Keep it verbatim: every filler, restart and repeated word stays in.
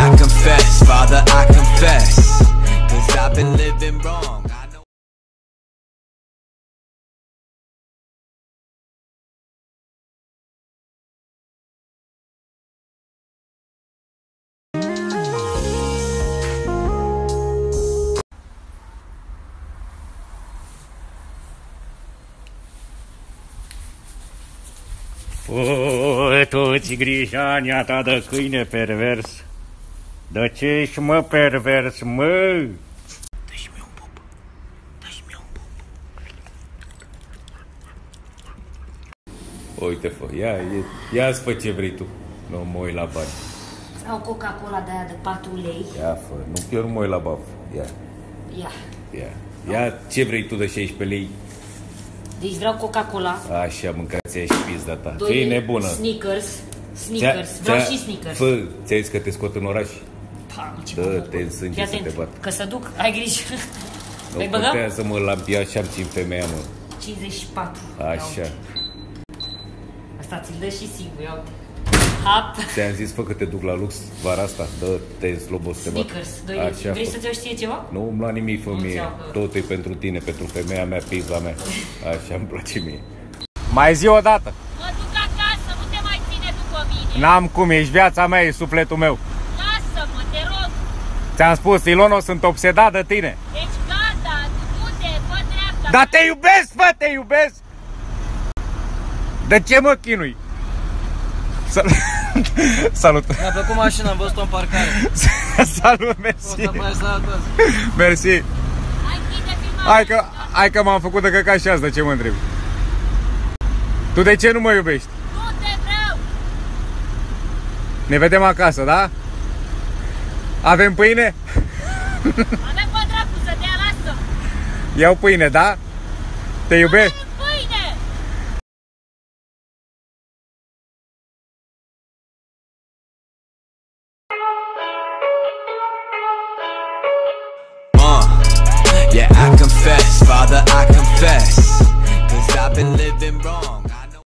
I confess, Father, I confess, 'cause I've been living wrong. I know. O, toți grijania ta de câine pervers. De ce ești, mă, pervers, mă? Dă-și mi un pup. Dă-și mi un pup. Uite, fă, ia, ia-ți fă ce vrei tu. Nu mă uit la bani. Sau Coca-Cola de aia de patru lei. Ia, fă, nu, eu nu mă uit la baf. Ia, Ia. ia. Ia ce vrei tu de șaisprezece lei. Deci vreau Coca-Cola. Așa, mâncați-ai și pizda ta. Doi Fii nebună. Snickers. Snickers. Vreau și Snickers. Fă, ți-ai zis că te scot în oraș? Pam, ce Dă-te în sânge să te bat. Că să duc, ai grijă. Nu contează, mă, la pia și-am țin femeia, mă. cincizeci și patru. Așa. Asta ți-l dă și singur, ia uite. Hap. Ți-am zis, fă, că te duc la lux vara asta. Dă-te în slobos să te bat. Snickers. Doi lei. Așa, Vrei fă. să-ți o știe ceva? Nu îmi lua nimic, fă mie. că- Tot e pentru tine, pentru femeia mea, pizza mea. Așa îmi place mie. Mai zi o dată. Mă duc acasă, nu te mai ține după mine. N-am cum, ești viața mea, e sufletul meu. Lasă-mă, te rog. Ți-am spus, Ilono, sunt obsedat de tine. Deci gata, du-te, fă dreapta. Dar te iubesc, fă, te iubesc! De ce mă chinui? Sal- Salut! Mi-a plăcut mașina, am văzut-o în parcare. Salut, O mersi! să mai sănătos. Mersi! Hai, chide filmarea. Hai că, hai că m-am făcut de căcat și azi, de ce mă întrebi? Tu de ce nu mă iubești? Du-te, vreau. Ne vedem acasă, da? Avem pâine? Avem bă dracu să dea, lasă. Iau pâine, da? Te iubesc? Avem pâine. Uh, yeah, I confess, Father, I confess, 'cause I've been living wrong.